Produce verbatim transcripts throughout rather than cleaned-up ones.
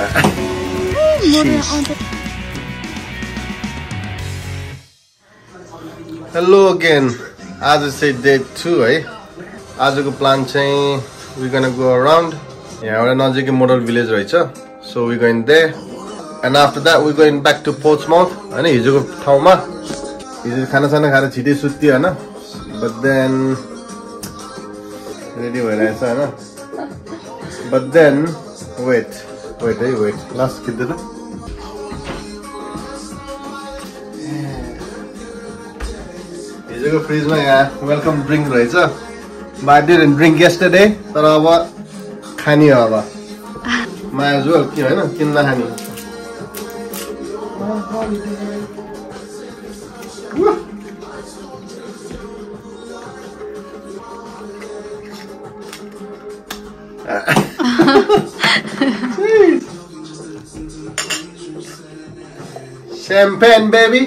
Hello again. आज चाहिँ day two है. आजको प्लान चाहिँ we gonna go around. यहाँ एउटा नजिकै मोडल भिलेज रहेछ. So we going there. And after that we going back to Portsmouth. हैन हिजोको ठाउँमा. हिजो खाना साना खाएर छिटै सुत्यो हैन. But then रेडी भइरहेछ हैन. But then wait. Wait, hey, wait. Last kid did it. Here's a freeze my welcome drink right sir. But I didn't drink yesterday. But I was khani aba. Might as well, you know, kinna khani. Champagne, baby.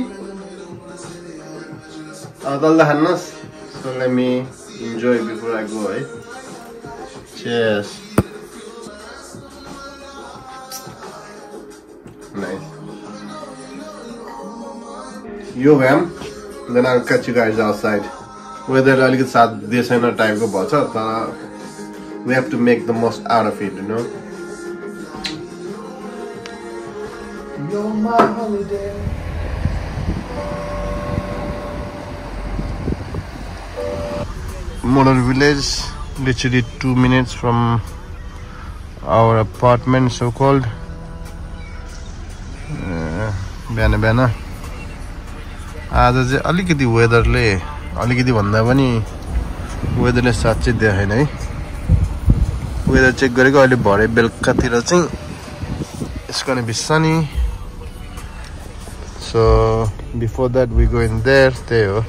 So let me enjoy before I go, eh? Cheers. Nice. Yo, ma'am. Then I'll catch you guys outside. Whether I'll get this and a time go, but we have to make the most out of it, you know. You're my holiday. Model village, literally two minutes from our apartment, so called. Biana biana. आज चाहिँ अलिकति वेदरले अलिकति भन्दा पनि वेदरले साच्चै देखाएन है. Weather check गरेको अहिले भरे बेलुकातिर चाहिँ it's gonna be sunny. So before that we go in there, there.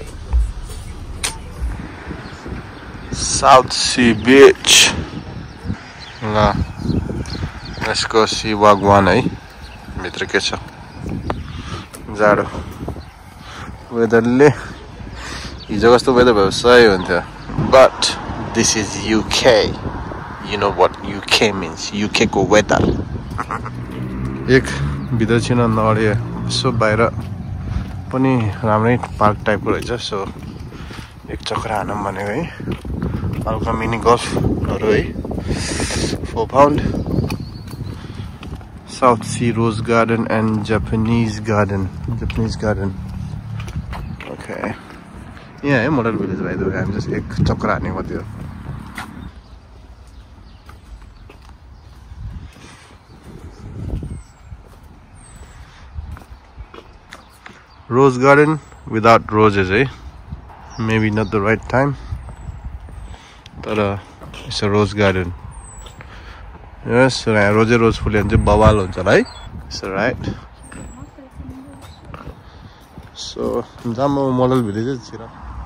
South Sea Beach. La. Let's go see Wagwan, eh? Mitra ke cha. Zaro. Weather le. Hijo kasto weather bhayasai hunthyo. But this is U K. You know what U K means. U K ko weather. Ek bidar china nare. So बाहिर पनि राम्रै park टाइपको रहेछ. So एक चक्कर हानौँ भनेको है. हल्का मिनी गल्फहरु है. four pound. South Sea Rose Garden and Japanese Garden. Japanese Garden. Okay. Yeah, model village by the way. I'm just एक चक्कर हानेको थियो. Rose garden without roses, eh? Maybe not the right time, but uh, it's a rose garden. Yes, rose rose full and bawal huncha right? It's right. So, jamo model village chira.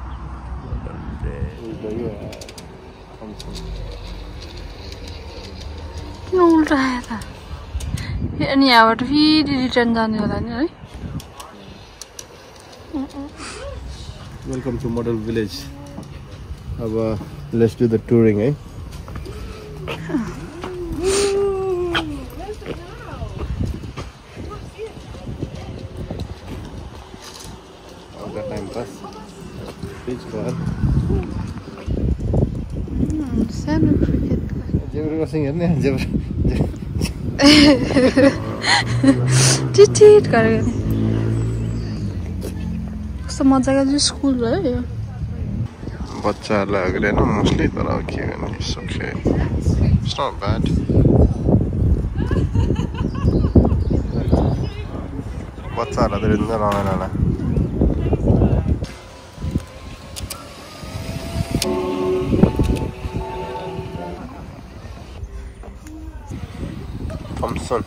किन उल्टा आयो त? अनि यहाँबाट फेरि return जाने होला नि है? Welcome to Model Village. Have a, let's do the touring, eh? How's that time pass? Please go ahead. Hmm, seven cricket. Jebra was singing, ne? Jebra. Tit tit गरेको नि. कस्तो मजाको जो स्कुल भयो यो. बच्चाहरुलाई अगाडि न मोस्टली तर के गर्ने. It's okay. It's not bad. बच्चाहरुलाई त रिन्दा रमाइलो होला. Thompson.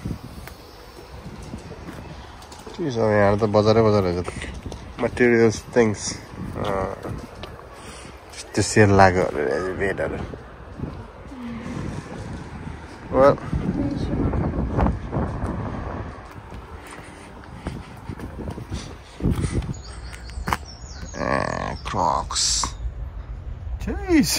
Jeez, I mean, the bazaar bazaar is it? Materials, things. Uh, just to see a lager elevator. Well, uh, Crocs. Jeez.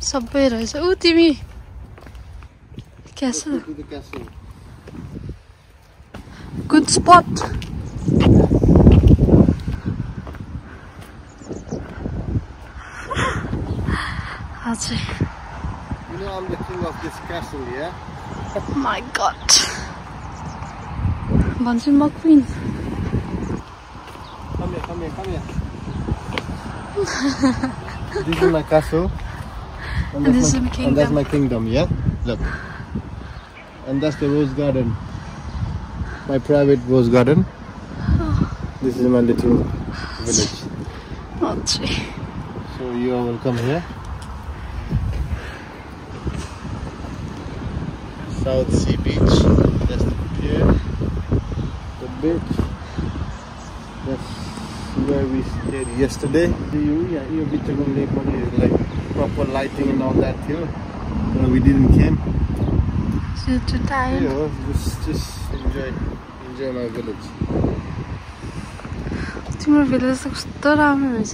सबै रहेछ उ तिमी क्यासल गुड स्पट हजुर You know I'm the king of this castle, yeah? My God. भन्छु म queen Come here, come here, come here. This is my castle. And And this that's is my, my and that's kingdom. my kingdom, yeah? Look. And that's the rose garden. My private rose garden. This is my little village. हजुर So you are welcome here. South Sea Beach. That's the pier. The beach. That's where we stayed yesterday. You, yeah, you beach lake is like proper lighting and all that here. So we didn't came. So too tired. You know, just just enjoy enjoy my village. तिम्रो village त कस्तो राम्रो रहेछ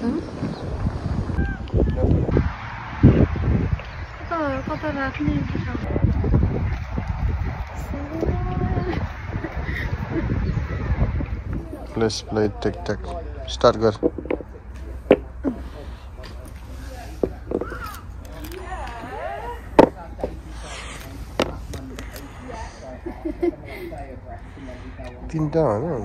कता कता राख्ने Let's play tic tac. Start girl. Tinta no.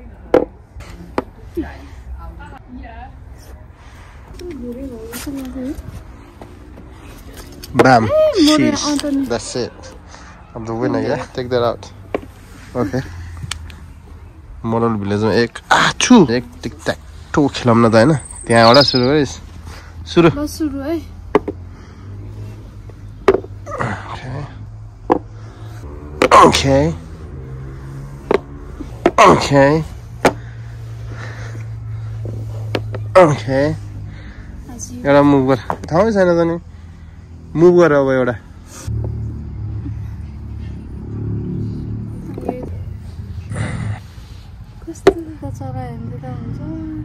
Bam. Sheesh. That's it. I'm the winner, yeah? Take that out. Okay. Model village में एक आछू एक टिक टैक टो खेलाउन त हैन त्यहाँबाट सुरु गरिस सुरु ल सुरु है Okay. Okay. Okay. एउटा मुभ गर थाहै छैन त नि मुभ गर अब एउटा कस्तो चरा हेर्दै हुन्छ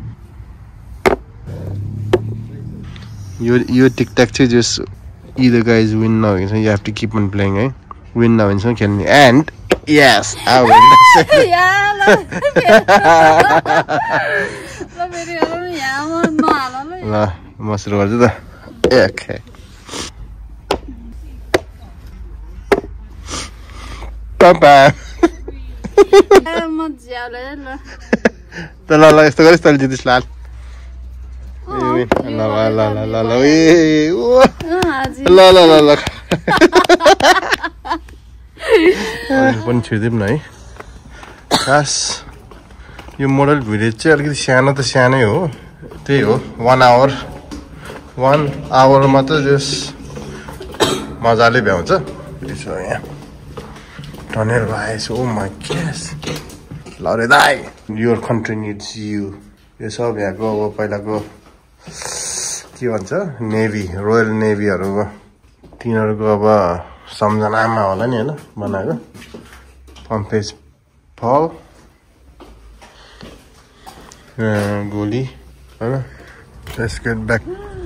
यो यो टिक टैक चाहिँ जस either guys win now, so you have to keep on playing, eh? Win now and so can and yes, I win. Yeah, ल फेरि अरु यहाँ म नहाल ल ल म सुरु गर्छु त Okay. Papa. म ज्याले ल त ल ल यस्तो गरिस् तले जितिस लाल ल ल ल ल ल ल ए ल ल ल ल पनि छिर्दिउँ न है खास यो मोडल भिलेज चाहिँ अलिकति सानो त सानै हो त्यही हो वान आवर वान आवरमा त जस मजाले भ्याउँछ त्यसो यहाँ tunnel vibes oh my gosh ल रे दाइ योर कन्ट्री निड्स यु यो सब यहाँको अब पहिलाको के भन्छ नेभी रोयल नेभीहरूको तिनीहरूको अब सम्झनामा होला नि होइन बनाएको पम्पेज फल गोली होइन लेट्स गेट ब्याक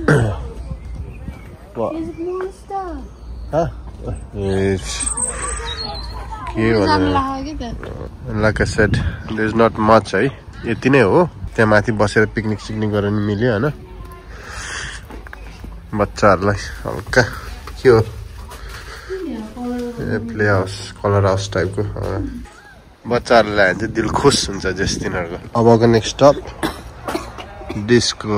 के भन्छ like I said there is not much है यति नै हो त्यहाँ माथि बसेर पिकनिक सिकनिक गरेर मिल्यो होइन बच्चाहरूलाई हल्का के हो प्ले हाउस कलर हाउस टाइपको बच्चाहरूलाई चाहिँ दिल खुस हुन्छ जस तिनीहरूको अबको next stop disco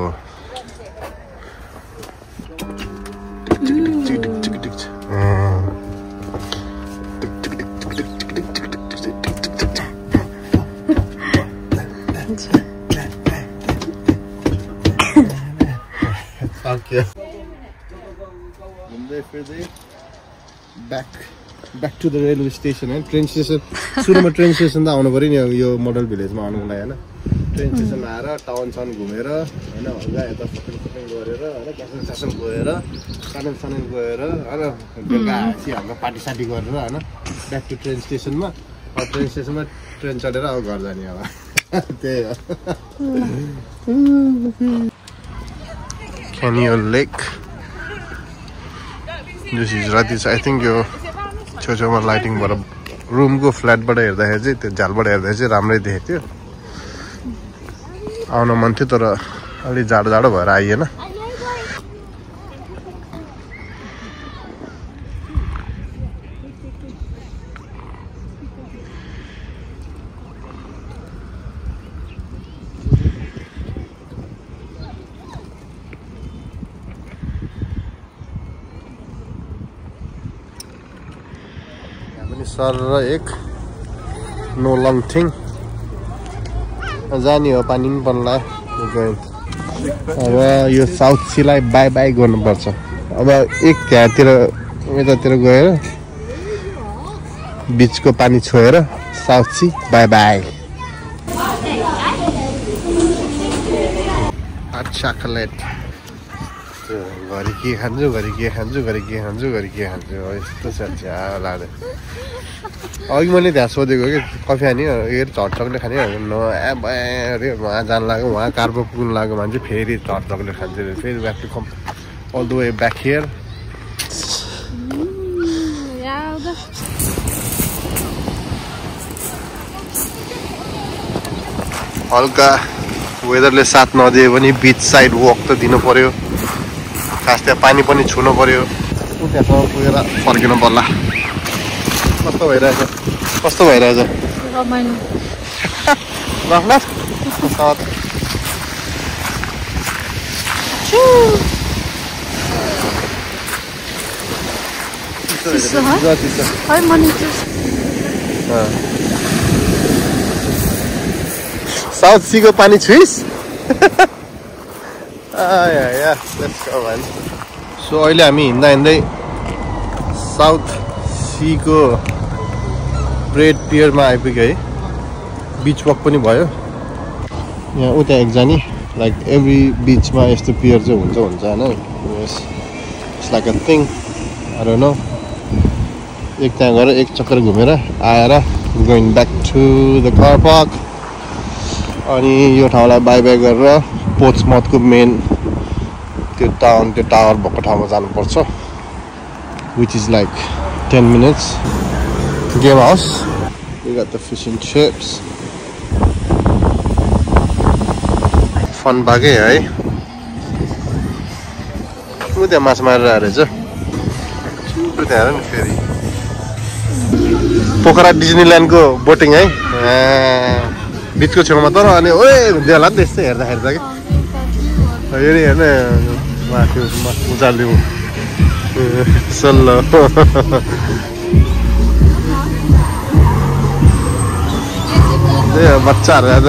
Okay. Back, back to the railway station and train station. सुरुमा ट्रेन स्टेसन त आउनु पर्यो नि यो मोडल भिलेजमा आउनुको लागि हैन ट्रेन स्टेसन आएर टाउन सन घुमेर हैन हल्का यता सपिङ सपिङ गरेर हैन क्यासन क्यासन गएर सानो सानो गएर हैन बेलुका आएपछि हाम्रो पार्टी सार्टी गरेर हैन ब्याक टु ट्रेन स्टेसनमा अब ट्रेन स्टेसनमा ट्रेन चढेर अब घर जाने अब त्यही हो Canyon Lake जो हिजराती छ आई थिङ्क यो छेउछेउमा लाइटिङ भएर रुमको फ्ल्याटबाट हेर्दाखेरि चाहिँ त्यो झालबाट हेर्दाखेरि चाहिँ राम्रै देखेको थियो आउन मन थियो तर अलि जाडो जाडो भएर आइएन सर र एक नोलङथिङ जाने हो पानी पनि पर्ला अब यो साउथ सीलाई बाई बाई गर्नुपर्छ अब एक त्यहाँतिर यतातिर गएर बिचको पानी छोएर Southsea bye bye hot chocolate घरि के खान्छु घरि के खान्छु घरि के खान्छु घरि के खान्छु यस्तो छ लाग्यो अघि मैले त्यहाँ सोधेको कि कफी खाने हेर हट चक्लेट खाने न अरे वहाँ जानु लाग्यो वहाँ कार्बो पुग्नु लाग्यो भने चाहिँ फेरि हट चक्लेट खान्छ फेरि back to come all the way back here हल्का वेदरले साथ नदिए पनि बिच साइड वक त दिनु पर्यो खास त्यहाँ पानी पनि छुनु पर्यो त्यहाँसम्म पुगेर फर्किनु पर्ला कस्तो भइरहेछ कस्तो भइरहेछ रमाइलो साउथ सीको पानी छुइस सो अहिले हामी हिँड्दा हिँड्दै साउथ सीको ब्रेड पियरमा आइपुग्यो है बिच वक पनि भयो यहाँ उता एकजानी लाइक एभ्री बिचमा यस्तो पियर चाहिँ हुन्छ हुन्छ होइन it's like a thing I don't know एक त्यहाँ गएर एक चक्कर घुमेर आएर going back to the car park अनि यो ठाउँलाई बाई बाई गरेर पोर्ट्समाउथको मेन त्यो टाउन त्यो टावर भएको ठाउँमा जानुपर्छ which is like ten minutes game house we got the fish and chips fun bagai hai उ त्यहाँ माछा मारेर आएर चाहिँ त्यहाँ हेर न फेरि पोखरा डिज्नील्यान्डको बोटिङ है बिचको छेउमा तर अनि ओए हुन्थ्यो होला नि त्यस्तै हेर्दाखेरि त कि हेरि हेर्न माथि उचाल्दिउँ सल्लो बच्चाहरू आज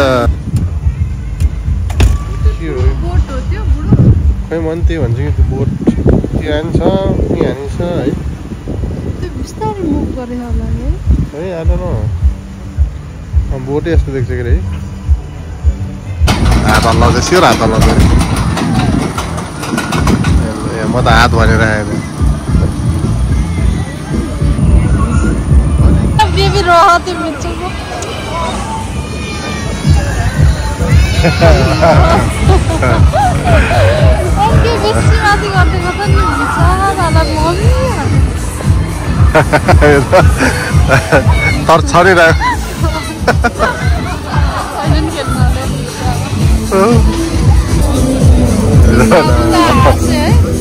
खै मन त्यही भन्छु कि त्यो बोट त्यहाँ छ यहाँ छ है है आएर न बोटै यस्तो देख्छ कि है हात हल्लाउँछ स्योर हात हल्लाउँछ म त हात भनेर आएर बेबी रहते मिर्चों को ओके बेसी माथि गर्दै गर्दा नि हुन्छ दादा मम्मी तर छरिरहेको होइन खेल्न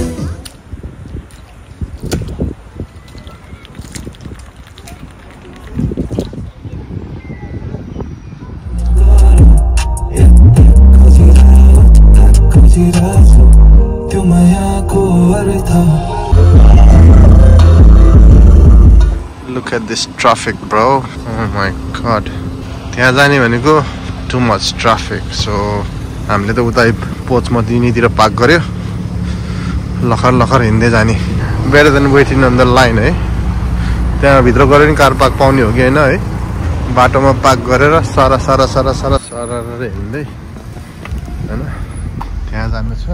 Look at this traffic, bro. Oh my god. त्यहाँ जाने भनेको too much traffic. So हामीले त उता पोर्ट्समाउथ यिनीतिर पार्क गर्यो लखर लखर हिँड्दै जाने better than waiting on the line है त्यहाँ भित्र गएर नि कार पार्क पाउने हो कि हैन है बाटोमा पार्क गरेर सारा सारा सारा सारा सारा हिँड्दै हैन त्यहाँ जानु छ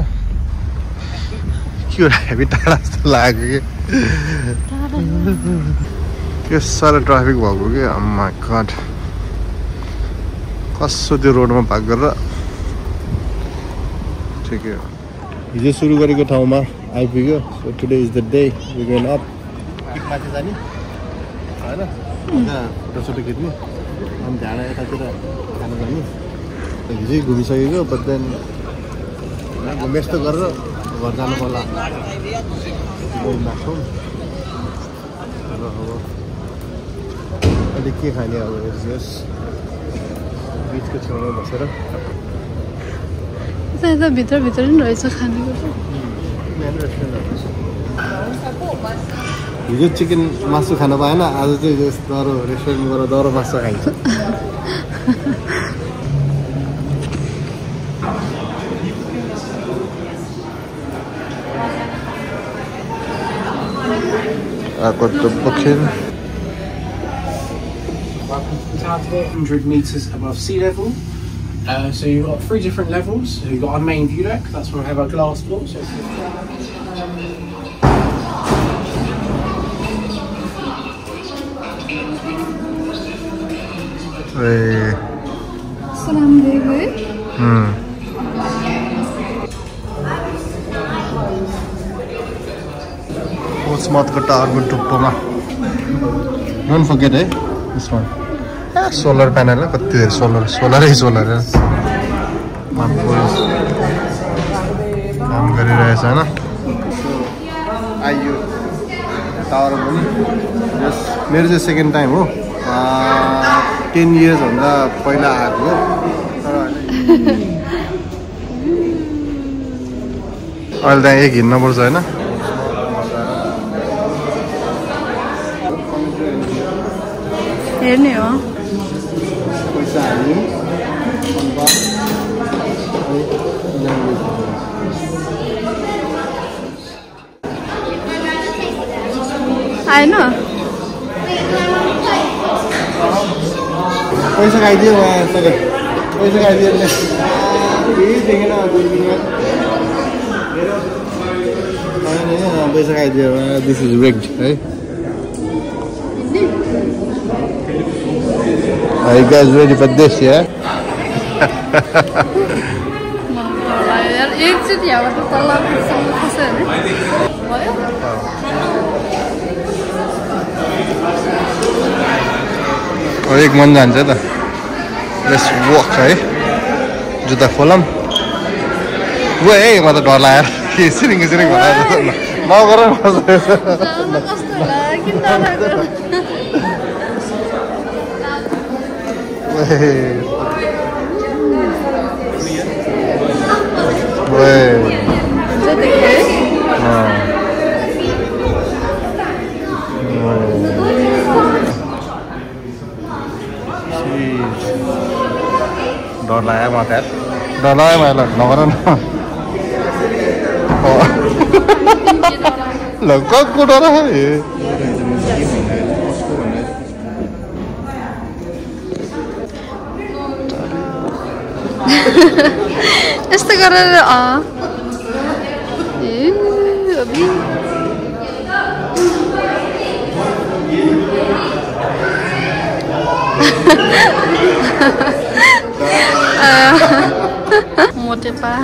के हेभी टाढा जस्तो लाग्यो कि के साह्रो ट्राफिक भएको कि oh my god कसो त्यो रोडमा पार्क गरेर ठिकै हो हिजो सुरु गरेको ठाउँमा आइपुग्यो so today is the day we going up peak माथि जाने हैन अन्त फोटोसोटो खिच्ने अनि ढाडा यतातिर खानु जाने हिजै घुमिसकेको बट देन घुमे जस्तो गरेर घर जानु पर्ला लाग्छौँ र अब अहिले के खाने अब यस बिचको छेउमा बसेर यता भित्र भित्र नि रहेछ खानेको हिजो चिकन मासु खान पाएन आज चाहिँ दरो रेस्टुरेन्ट गएर दरो मासु खाइन्छ आएको त बखेर one hundred meters above sea level. Uh, so you've got three different levels. So you've got our main view deck, that's where we have our glass floor. So hey. Assalamualaikum. Hmm. Portsmouth ko tower ko tuppama. Don't forget eh this one. Ah, solar panel la katti there solar solar is solar है काम गरिरहेछ हैन आइयो tower पनि जस मेरो चाहिँ second time हो टेन इयर्स भन्दा पहिला आएको हो तर अहिले त्यहाँ एक हिँड्न पर्छ हैन हेर्ने हो पैसा हाल्ने आएन पैसा खाइदियो पैसा खाइदियो देखेन पैसा खाइदियो दिस इज रिग्ड है Are you guys ready for this, yeah? यार एकचोटि यहाँबाट तल पुग्छौँ कसो हैन भयो एक मन जान्छ त लेट्स वक है जुत्ता खोलौँ ऊ है म त डर लाग्यो के सिरिङ सिरिङ भएर नगर कस्तो होला किन डराएको डर लाग्यो म त डर लाग्यो मलाई नगर न ल कको डर यस्तो गरेर अ ए अबि मोटेपा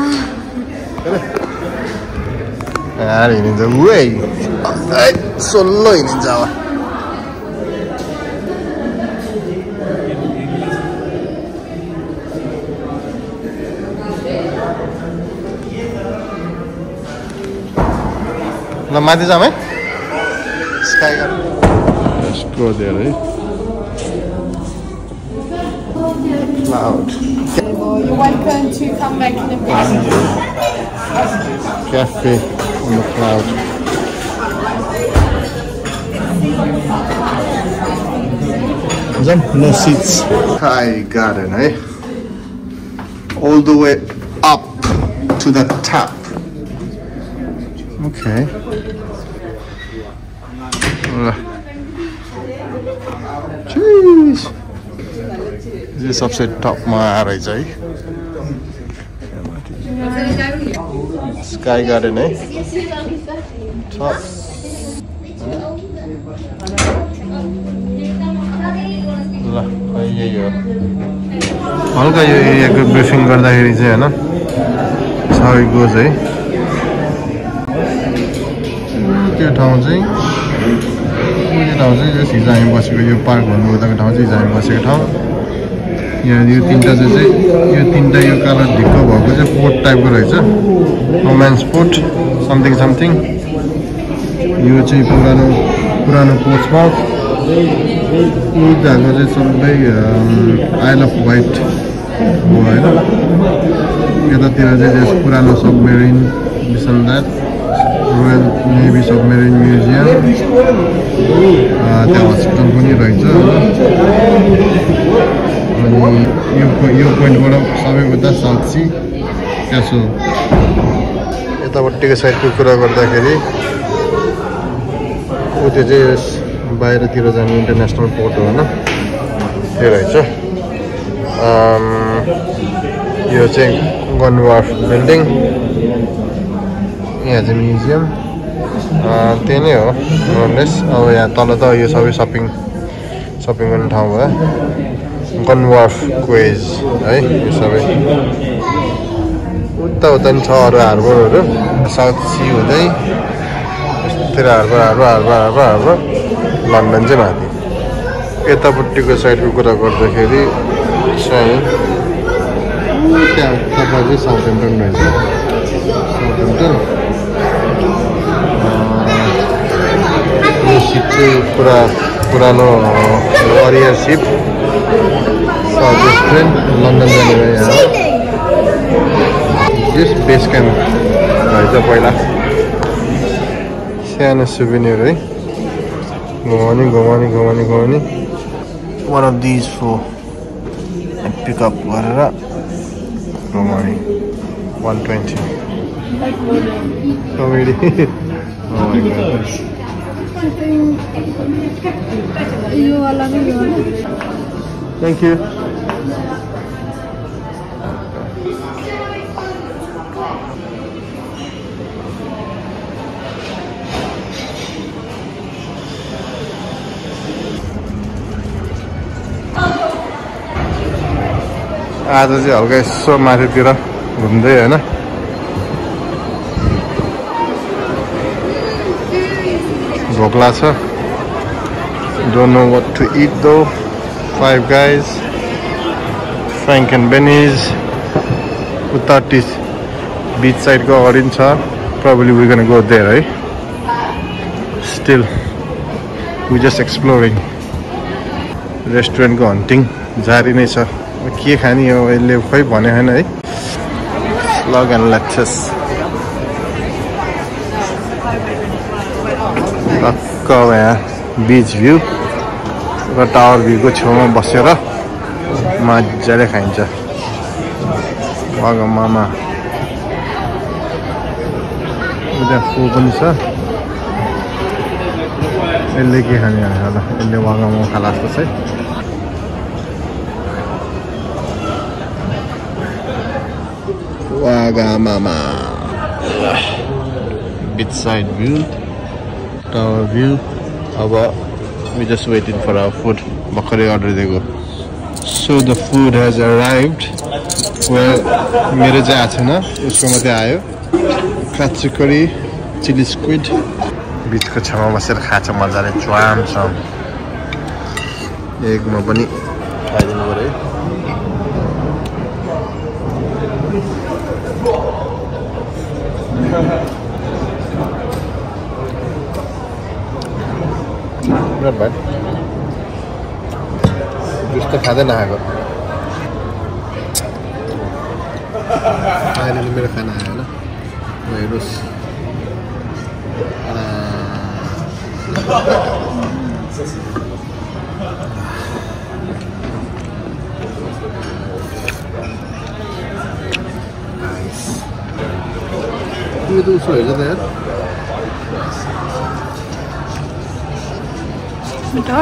यार हिँडिन्छ उै सोल्लो हिँडिन्छ अब ल माथि जाऊँ है sky garden Let's go there, right? Cloud. You're welcome to come back in a bit. Cafe on the cloud. Jump, no seats. Sky garden, eh? All the way up to the top. Okay. Jeez. This is सबसे top मा आएर चाहिँ Sky garden है top. ल यही हो हल्का यो एरियाको ब्रिफिङ गर्दाखेरि चाहिँ हैन सबै गोज है त्यो ठाउँ चाहिँ यो ठाउँ चाहिँ जस हिजो हामी बसेको यो पार्क भन्नुहुँदाको ठाउँ चाहिँ हिजो हामी बसेको ठाउँ यहाँ यो तिनवटा चाहिँ यो तिनवटा यो कलर ढिक्क भएको चाहिँ पोर्ट टाइपको रहेछ रोमान्स पोर्ट समथिङ समथिङ यो चाहिँ पुरानो पुरानो पोर्ट्समाउथ उताको चाहिँ सबै आइल अफ वाइट हो होइन यतातिर चाहिँ जस पुरानो सबमेरिन बिसन्दात रोयल नेभी सबमेरिन म्युजियम त्यहाँ हस्पिटल पनि रहेछ अनि यो यो पोइन्टबाट सबैभन्दा साउथ सी क्यासल यतापट्टिको साइडको कुरा गर्दाखेरि ऊ त्यो चाहिँ बाहिरतिर जाने इन्टरनेसनल पोर्ट हो होइन त्यो रहेछ यो चाहिँ गन वार्फ बिल्डिङ यहाँ चाहिँ म्युजियम त्यही नै हो मोरलेस अब यहाँ तल त यो सबै सपिङ सपिङ गर्ने ठाउँ भयो गन वार्फ क्वेज है यो सबै उता उता नि छ अरू हार्बरहरू साउथ सी हुँदै यस्तोतिर harbour harbour harbour harbour harbour London चाहिँ माथि यतापट्टिको साइडको कुरा गर्दाखेरि चाहिँ त्यहाँ उता चाहिँ साउथ हेम्पटन रहेछ साउथ हेम्पटन यो सिप चाहिँ पुरा पुरानो वरियर सिप साउथ वेस्टर्न लन्डन जाने भयो यहाँ यस बेस क्याम्प रहेछ पहिला सानो सुवेनियर है घुमाउने घुमाउने घुमाउने घुमाउने one of these four pickup गरेर घुमाउने one twenty comedy thank you आज चाहिँ हल्का यसो माथितिर घुम्दै होइन भोक लाग्छ don't know what to eat though Five Guys Frank and Benny's उता टिस बिच साइडको अगाडि छ probably we gonna go there है स्टिल वी जस्ट एक्सप्लोरिङ रेस्टुरेन्टको हन्टिङ जारी नै छ के खाने हो यसले खोइ भने होइन है स्लग एन्ड लेट्चस टक्क यहाँ बिच भ्यू र टावर भ्यूको छेउमा बसेर मजाले खाइन्छ वागमामा त्यहाँ फो पनि छ यसले के खाने होला यसले वागमामा खाला जस्तो छ वागमामा beach side view, tower view. अब we just waiting for our food. भर्खरै order दिएको. So the food has arrived. Well, मेरो चाहिँ आएको छैन, उसको मात्रै आयो. Katsukori, chili squid. बिचको छेउमा बसेर खान्छ मजाले च्वाम छ. एकमा पनि खाइदिनु पर्यो. Not bad. Just to खाँदै नआएको. अहिले चाहिँ मेरो खाना आयो होला. हेर्नुहोस्. यो त उसो हेर्छ त यार. मिठो.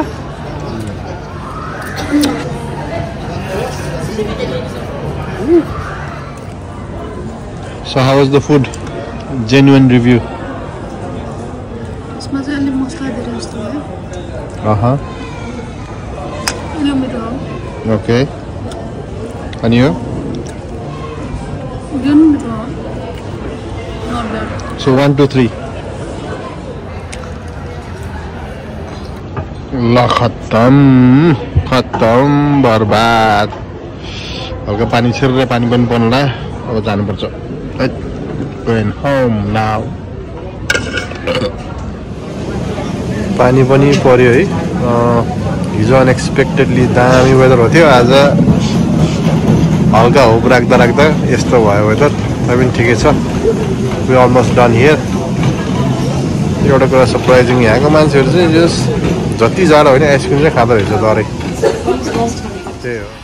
So how was the food? Genuine review. यसमा चाहिँ अलि मसला धेरै जस्तो भयो. Uh-huh. यो मिठो हो. Okay. And you? यो मिठो हो. Not bad. So one, two, three. ल खत्तम खत्तम बर्बाद हल्का पानी छिर्रे पानी पनि पर्नुला अब जानुपर्छ going home now पानी पनि पर्यो है हिजो अनएक्सपेक्टेडली दामी वेदर हो थियो आज हल्का होप राख्दा राख्दा यस्तो भयो वेदर तैपनि ठिकै छ वी अलमोस्ट डन हियर एउटा कुरा सरप्राइजिङ यहाँको मान्छेहरू चाहिँ जस जति जाडो होइन आइसक्रिम चाहिँ खाँदो रहेछ डरै त्यही हो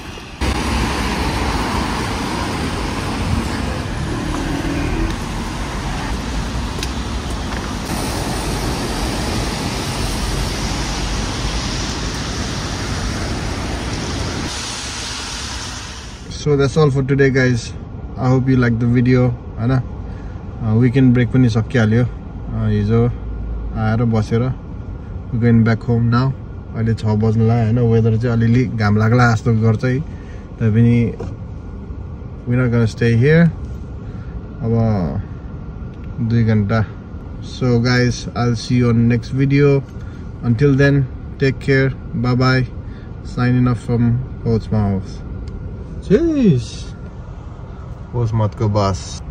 So that's all for today guys. I hope you liked the video. हैन weekend break पनि सकिहाल्यो हिजो आएर बसेर we going back home now. अहिले छ बज्न लाग्यो हैन वेदर चाहिँ अलिअलि घाम लाग्ला जस्तो गर्छ है तैपनि we not gonna stay here अब दुई घण्टा. So guys, I'll see you on next video. Until then, take care. Bye bye. Signing off from Portsmouth. Jeez. Portsmouth ko boss.